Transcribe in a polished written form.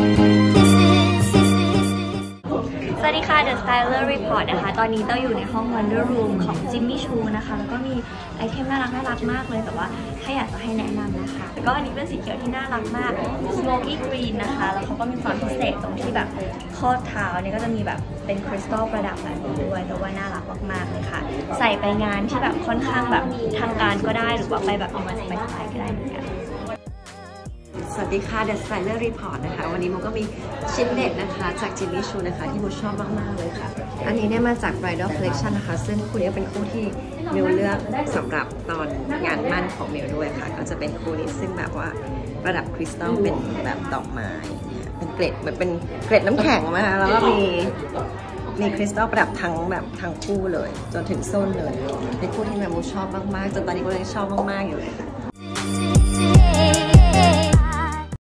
สวัสดีค่ะ The Styler Report นะคะตอนนี้เต้าอยู่ในห้อง Wonder Room ของ Jimmy Choo นะคะแล้วก็มีไอเทมน่ารักมากเลยแต่ว่าถ้าอยากจะให้แนะนำนะคะก็อันนี้เป็นสีเขียวที่น่ารักมาก Smoky Green นะคะแล้วเขาก็มีความพิเศษตรงที่แบบข้อเท้าเนี่ยก็จะมีแบบเป็นคริสตัลประดับแบบนี้ด้วยแต่ว่าน่ารักมากๆเลยค่ะใส่ไปงานที่แบบค่อนข้างแบบทางการก็ได้หรือว่าไปแบบเอามาสบายๆก็ได้เหมือนกันสวัสดีค่ะ The Styler Report นะคะวันนี้โมก็มีชิ้นเด็ดนะคะจาก Jimmy Choo นะคะที่โมชอบมากๆเลยค่ะอันนี้เนี่ยมาจาก Bridal Collection นะคะซึ่งคู่นี้เป็นคู่ที่มิวเลือกสำหรับตอนงานมั่นของมิวด้วยค่ะก็จะเป็นคู่นี้ซึ่งแบบว่าประดับคริสตัลเป็นแบบดอกไม้เป็นเกล็ดเหมือนเป็นเกล็ดน้ำแข็งนะคะแล้วก็มีคริสตัลประดับทั้งคู่เลยจนถึงส้นเลยเป็นคู่ที่มิวชอบมากๆจนตอนนี้ก็ยังชอบมากๆอยู่เลยค่ะ